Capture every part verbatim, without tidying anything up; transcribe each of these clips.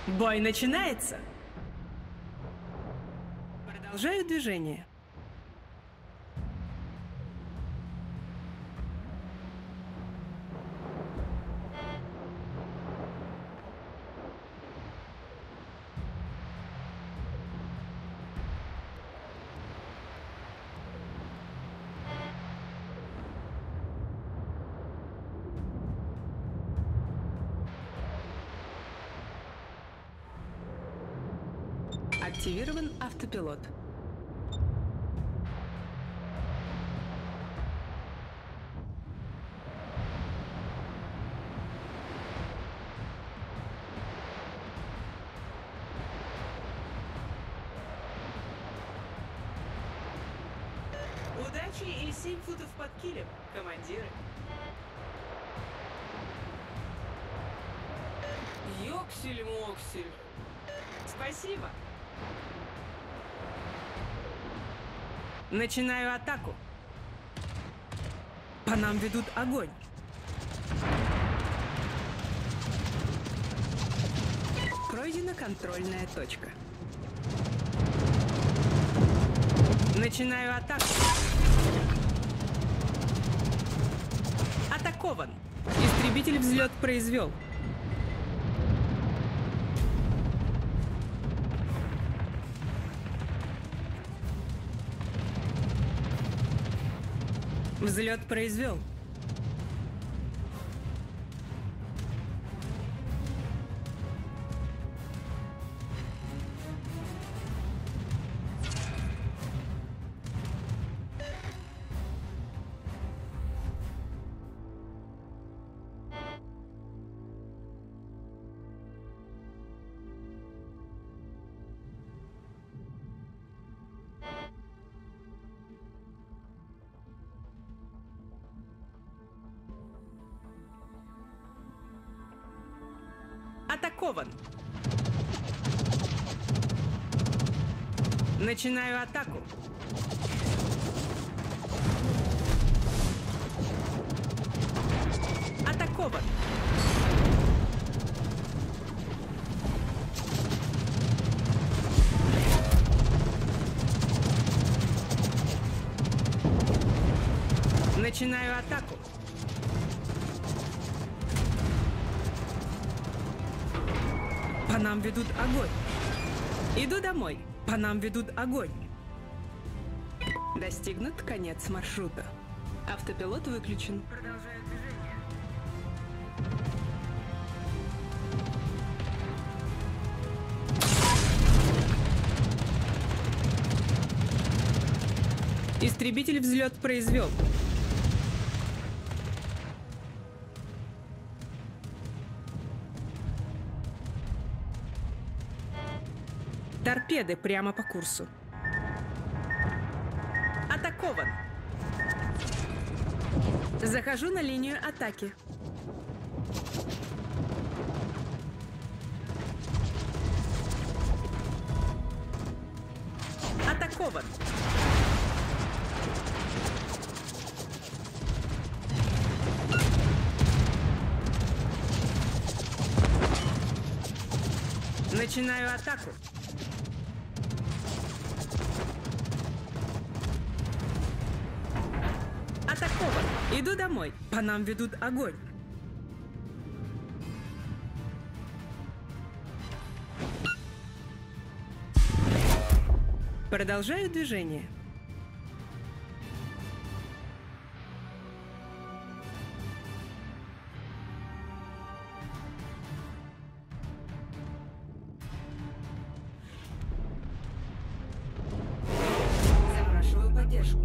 Бой начинается. Продолжаю движение. Активирован автопилот. Удачи и семь футов под килем, командиры. Йоксель-моксель. Спасибо. Начинаю атаку. По нам ведут огонь. Пройдена контрольная точка. Начинаю атаку. Атакован. Истребитель взлет произвел. Взлет произвел. Атакован. Начинаю атаку. Атакован. Начинаю атаку. По нам ведут огонь. Иду домой. По нам ведут огонь. Достигнут конец маршрута. Автопилот выключен. Продолжаю движение. Истребитель взлет произвел. Торпеды прямо по курсу. Атакован. Захожу на линию атаки. Атакован. Начинаю атаку. Атакован. Иду домой. По нам ведут огонь. Продолжаю движение. Запрашиваю поддержку.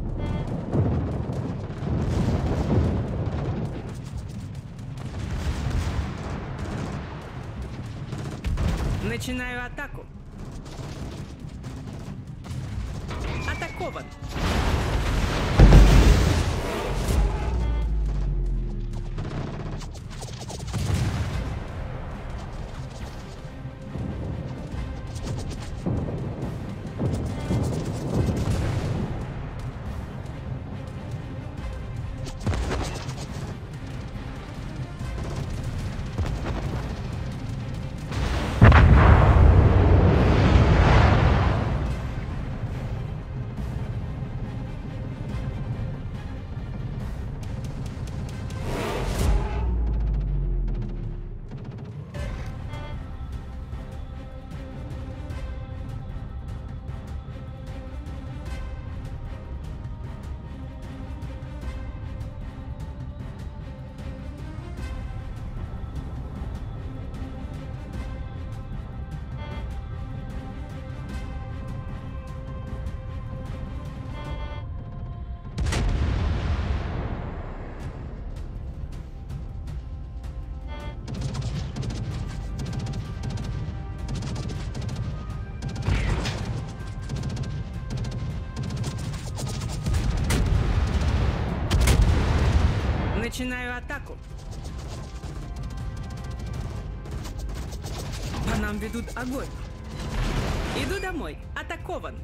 Начинаю атаку. Атакован. атаку. По нам ведут огонь. Иду домой. Атакован.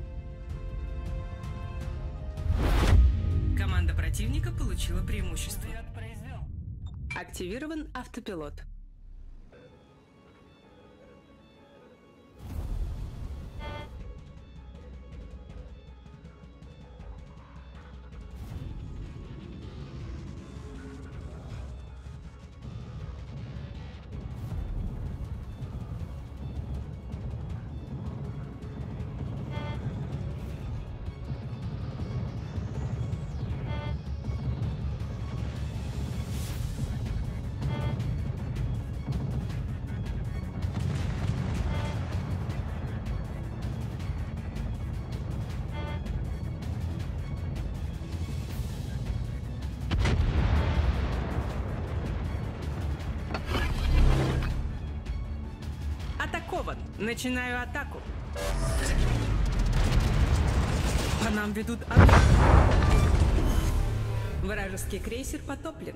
Команда противника получила преимущество. Активирован автопилот. Атакован. Начинаю атаку. По нам ведут огонь. Вражеский крейсер потоплен.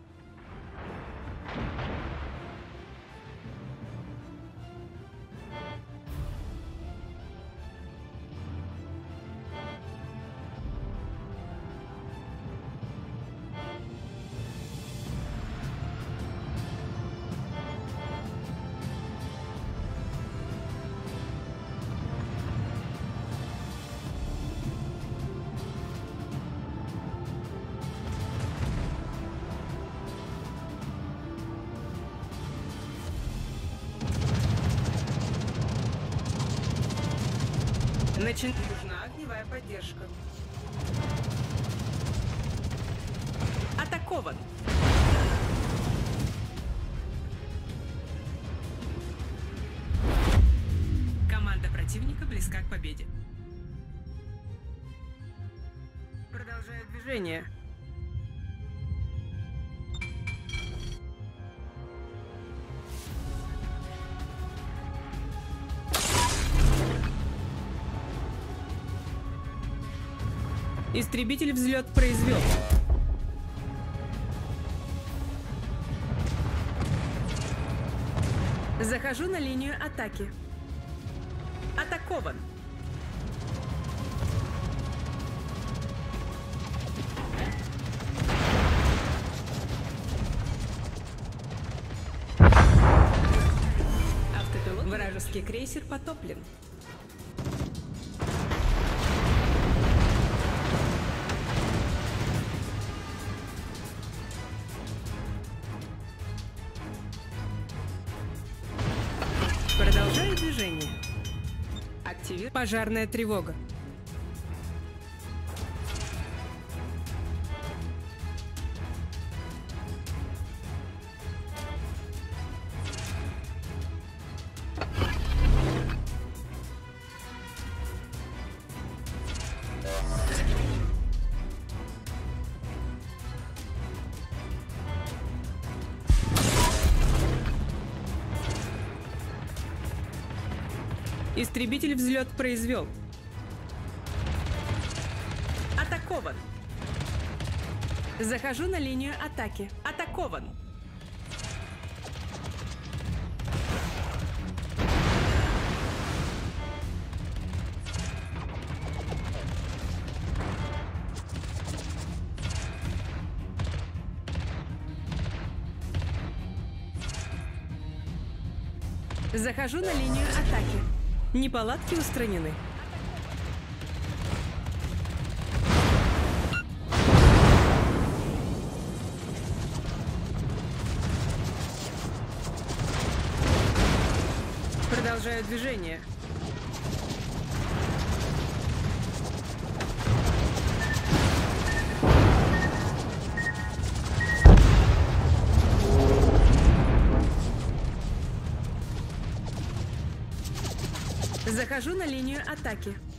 Начин... Нужна огневая поддержка. Атакован. Команда противника близка к победе. Продолжаю движение. Истребитель взлет произвел. Захожу на линию атаки. Атакован. Автопилот. Вражеский крейсер потоплен. Продолжаю движение. Активировать. Пожарная тревога. Истребитель взлет произвел. Атакован. Захожу на линию атаки. Атакован. Захожу на линию атаки. Неполадки устранены. Продолжаю движение. Захожу на линию атаки.